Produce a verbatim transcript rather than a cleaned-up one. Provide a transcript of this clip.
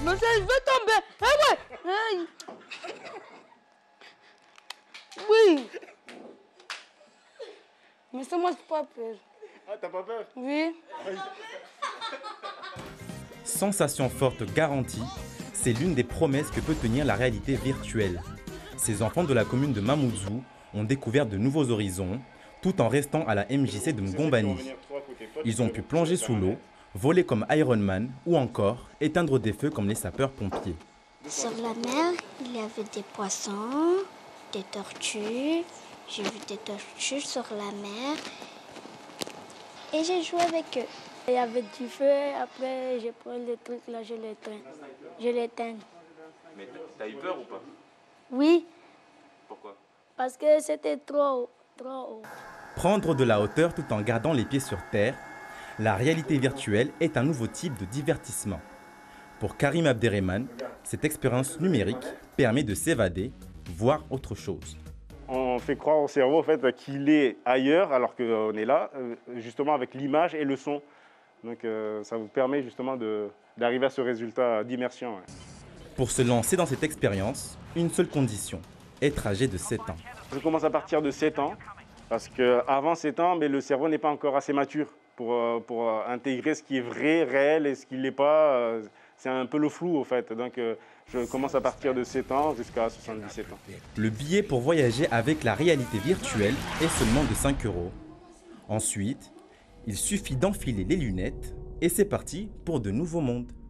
Mais je vais tomber. Ah ouais. Aïe. Oui. Mais ça, moi, j'ai pas peur. Ah, t'as pas peur? Oui. Sensation forte garantie, c'est l'une des promesses que peut tenir la réalité virtuelle. Ces enfants de la commune de Mamoudzou ont découvert de nouveaux horizons, tout en restant à la M J C de Ngombani. Ils ont pu plonger sous l'eau, voler comme Iron Man ou encore éteindre des feux comme les sapeurs-pompiers. Sur la mer, il y avait des poissons, des tortues. J'ai vu des tortues sur la mer et j'ai joué avec eux. Il y avait du feu, après j'ai pris le truc là, je l'éteins. Je l'éteins. Mais t'as eu peur ou pas? Oui. Pourquoi? Parce que c'était trop haut, trop haut. Prendre de la hauteur tout en gardant les pieds sur terre, la réalité virtuelle est un nouveau type de divertissement. Pour Karim Abderrahmane, cette expérience numérique permet de s'évader, voir autre chose. On fait croire au cerveau en fait, qu'il est ailleurs alors qu'on est là, justement avec l'image et le son. Donc euh, ça vous permet justement d'arriver à ce résultat d'immersion. Ouais. Pour se lancer dans cette expérience, une seule condition, être âgé de sept ans. Je commence à partir de sept ans, parce qu'avant sept ans, mais le cerveau n'est pas encore assez mature pour, pour intégrer ce qui est vrai, réel et ce qui ne l'est pas. C'est un peu le flou en fait. Donc euh, je commence à partir de sept ans jusqu'à soixante-dix-sept ans. Le billet pour voyager avec la réalité virtuelle est seulement de cinq euros. Ensuite, il suffit d'enfiler les lunettes et c'est parti pour de nouveaux mondes.